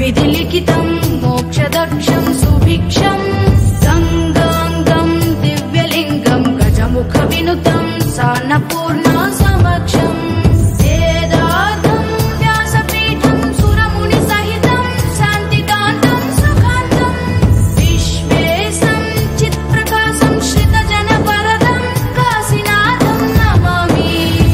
विधिलिखितं मोक्षदक्षं सुभिक्षं गंगांगं दिव्यलिंगं गजमुखविनुतं सान्नपूर्णा समक्षम् वेदार्थं व्यासपीठं सुरमुनिसहितं शान्तिकान्तं सुखान्तं विश्वेशं चित्प्रकाशं श्रितजनवरदं काशीनाथं नमामि।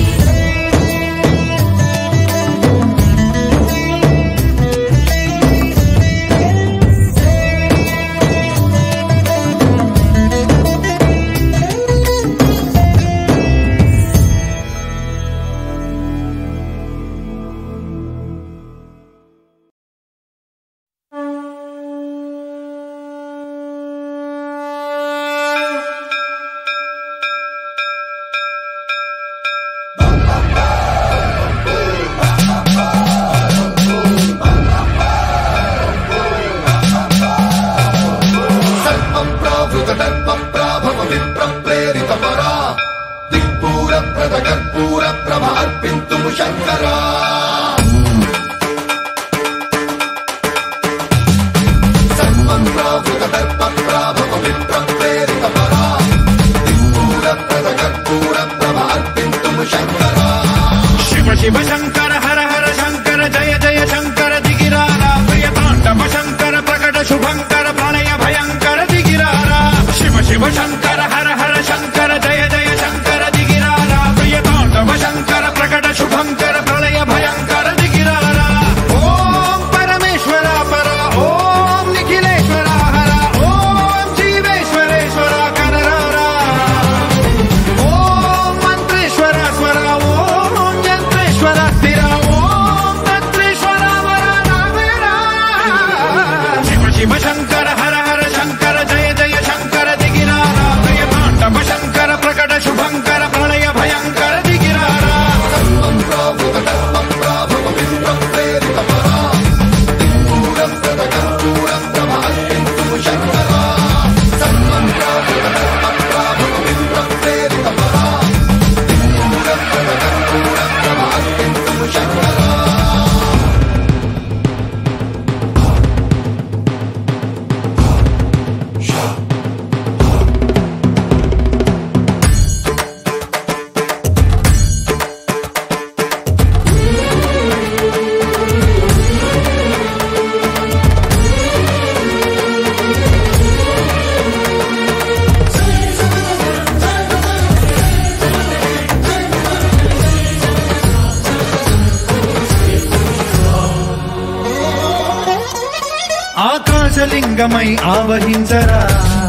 ఆకాశలింగమై ఆవహించరా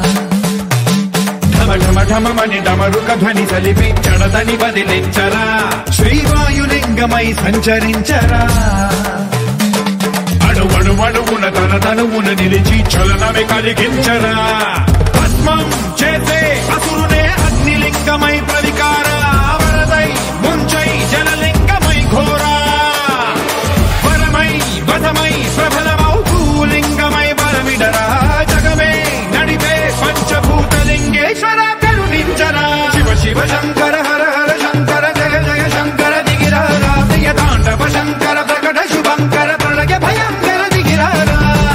ఢమ ఢమ ఢమమని డమరుక ధ్వని సలిపి చడదని బదిలించరా శ్రీవాయులింగమై సంచరించరా అణువణువున తన తనువున నిలిచి చలనమే కలిగించరా పద్మం చేసే అసురునే అగ్నిలింగమై ప్రవికార వరదై ముంచై జలలింగమై ఘోరా వరమై వధమై ప్రబలమౌ భూలింగమై బలమిడరా జగమే నడిపే పంచభూతలింగేశ్వర కరుణించరా శివ శివ శంకర హర హర శంకర జయ జయ శంకర దిగిరారా ప్రియ తాండవ శంకర ప్రకట శుభంకర ప్రళయ భయంకర దిగిరారా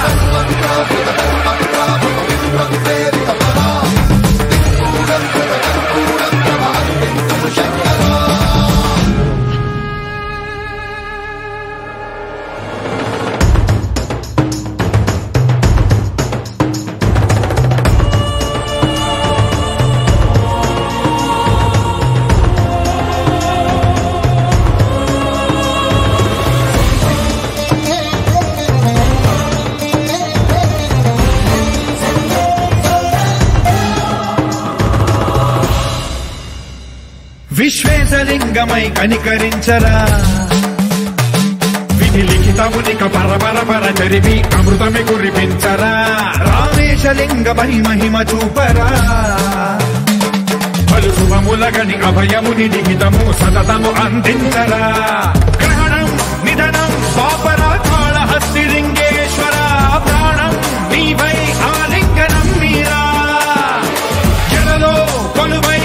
విశ్వేశలింగమై కనికరించరా విధి లిఖితమునిక పరపర పర చరివి అమృతమి కురిపించరా రామేశలింగమై మహిమ చూపరా పలు శుభములగని అభయముని లిఖితము సతతము అందించరా గ్రహణం నిధనం పాపరా కాళహస్తిలింగేశ్వర ప్రాణం నీవై ఆలింగనం మీరా జలలో కొలువై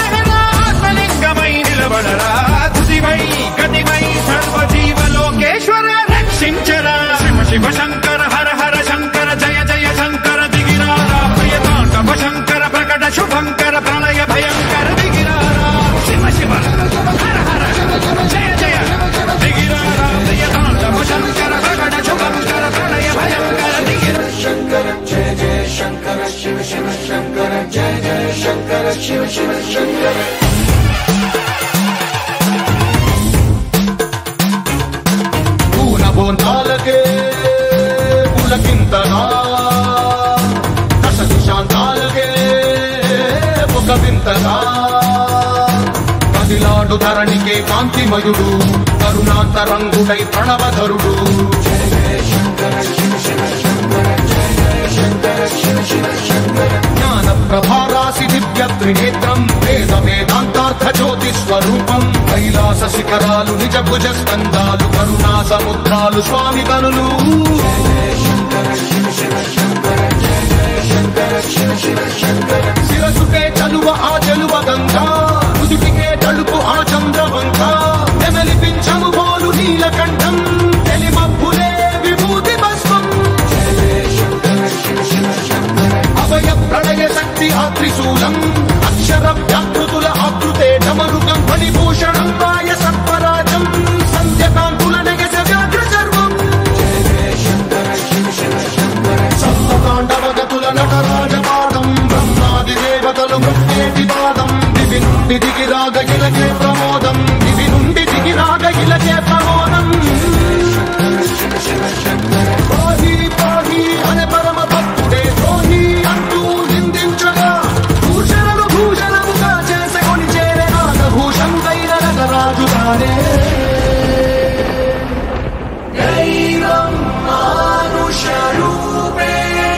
నిలబడరా తుదివై గతివై సర్వజీవలోకేశ్వర రక్షించరా శివ శివ శంకర కాంతిమయుడు కరుణాంతరంగుడై ప్రణవధరుడు జ్ఞాన ప్రభారాసి దివ్య త్రినేత్రం వేద వేదాంతార్థ జ్యోతి స్వరూపం కైలాస శిఖరాలు నిజ భుజ స్కందాలు కరుణా సముద్రాలు స్వామి కనులు శిరసుకే చలువ ఆ చెలువ గంగా నుదుటికే తలుపు ఆ చంద్రవంక నెమలిపించము బోలు నీలకంఠం తెలిమబ్బులే విభూతి భస్మం అభయ ప్రణయ శక్తి ఆ త్రిశూలం అక్షర వ్యాకృతుల ఆకృతే డమరుకం ఫణిభూషణం వాయ సత్వరాజం సంధ్యకాంతుల నగస వ్యాఘ్ర చర్మం సప్తతాండవగతుల నటరాజపాదం బ్రహ్మాది దేవతలు మృత్యేటి పాదం దివి నుండి దిగి రాగ ఇలకే ప్రమోదం దివి నుండి దిగి రాగ ఇలకే ప్రమోదం పాహి పాహి అనే పరమ భక్తుడే ద్రోహి అంటూ నిందించగా భూషణను భూషణముగా చేసుకొని చేరే నాగభూషం దైన నగరాజు తానే దైవం మానుష రూపేణ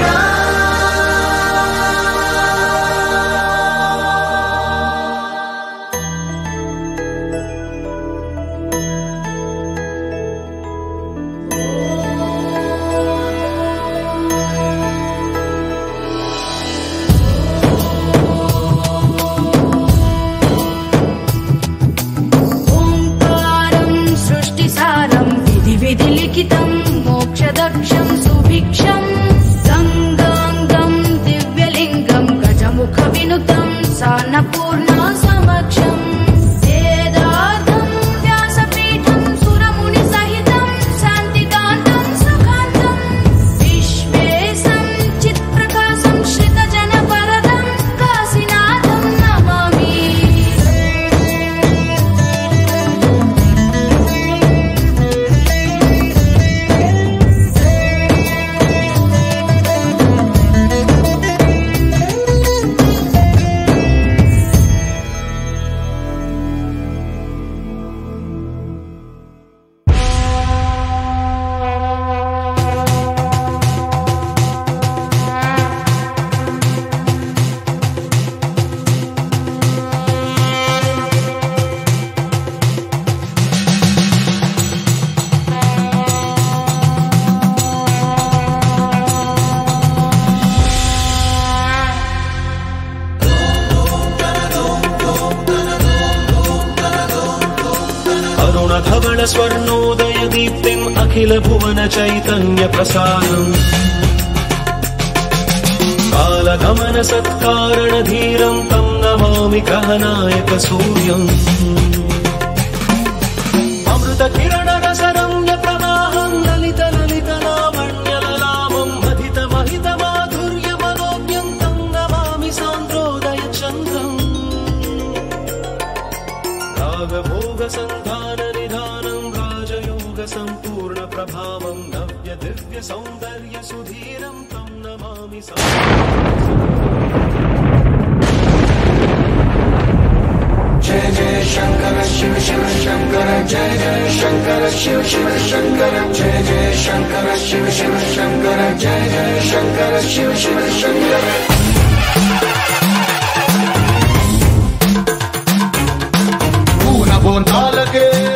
ఓంకారం సృష్టిసారం విధి విధి లిఖితం మోక్షదక్షం సుభిక్షం గంగాంగం దివ్యలింగం గజముఖ వినుతం సాన్నపూర్ణ సమక్షం వేదార్థం వ్యాసపీఠం సురముని సహితం శాంతికాంతం సుఖాంతం విశ్వేశం చిత్ప్రకాశం శ్రితజన వరదం కాశీనాథం నమామి अरुणधवल स्वर्णोदय दीप्तिम् अखिल भुवन चैतन्य प्रसारम् कालगमन सत्कारण धीरम् तम् नमामि ग्रहनायक सूर्यम् अमृत किरण रसरम्य प्रवाहम् ललित ललित लावण्य ललामम् महित महित माधुर्य मनोज्ञम् तम् नमामि सान्द्रोदय चन्द्रम् रागभोग सन्धान निधानम् राजयोग सम्पूर्ण प्रभावम् नव्य दिव्य सौन्दर्य सुधीरम् तम् नमामि जय जय शंकर शिव शिव शंकर जय जय शंकर शिव शिव शंकर जय जय शंकर शिव शिव शंकर जय जय शंकर शिव शिव शंकर पूर्ण बोंतालके